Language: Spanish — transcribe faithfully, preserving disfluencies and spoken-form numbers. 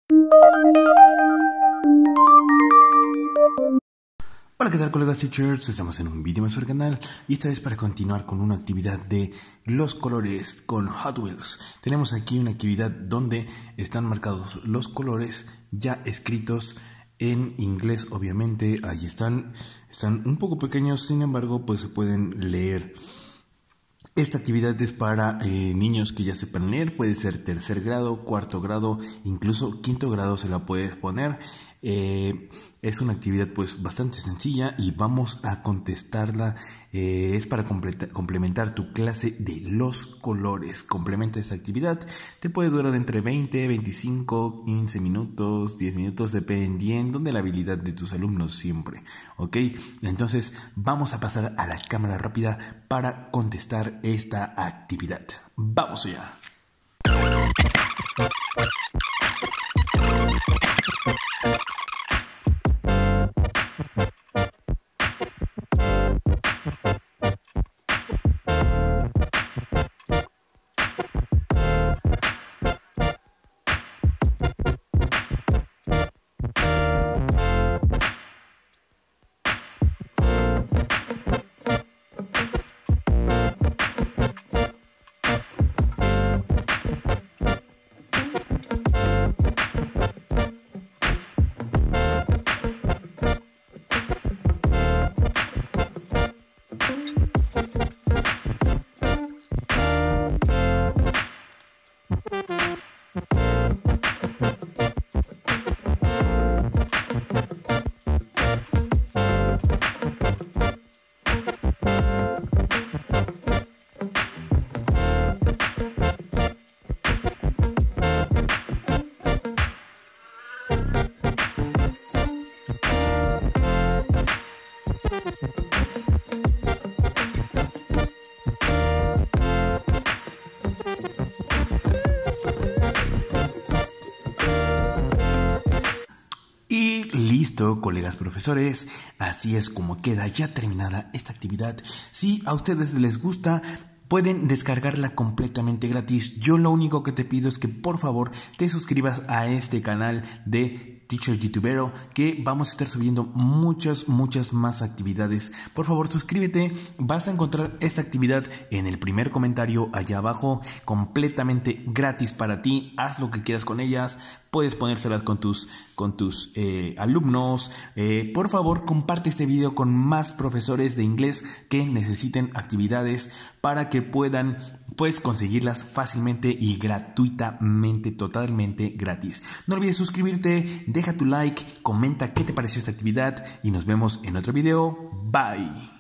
Hola, ¿qué tal, colegas teachers? Estamos en un vídeo más para el canal y esta vez para continuar con una actividad de los colores con Hot Wheels. Tenemos aquí una actividad donde están marcados los colores ya escritos en inglés, obviamente. Ahí están, están un poco pequeños, sin embargo, pues se pueden leer. Esta actividad es para eh, niños que ya sepan leer, puede ser tercer grado, cuarto grado, incluso quinto grado se la puedes poner. Eh, es una actividad pues bastante sencilla y vamos a contestarla. Eh, es para complementar tu clase de los colores. Complementa esta actividad, te puede durar entre veinte, veinticinco, quince minutos, diez minutos, dependiendo de la habilidad de tus alumnos siempre. Ok, entonces vamos a pasar a la cámara rápida para contestar esta actividad. Vamos allá. Y listo, colegas profesores, así es como queda ya terminada esta actividad. Si a ustedes les gusta, pueden descargarla completamente gratis. Yo lo único que te pido es que por favor te suscribas a este canal de Teacher Youtubero, que vamos a estar subiendo muchas, muchas más actividades. Por favor, suscríbete. Vas a encontrar esta actividad en el primer comentario allá abajo, completamente gratis para ti. Haz lo que quieras con ellas. Puedes ponérselas con tus, con tus eh, alumnos. Eh, por favor, comparte este video con más profesores de inglés que necesiten actividades para que puedan pues conseguirlas fácilmente y gratuitamente, totalmente gratis. No olvides suscribirte, deja tu like, comenta qué te pareció esta actividad y nos vemos en otro video. Bye.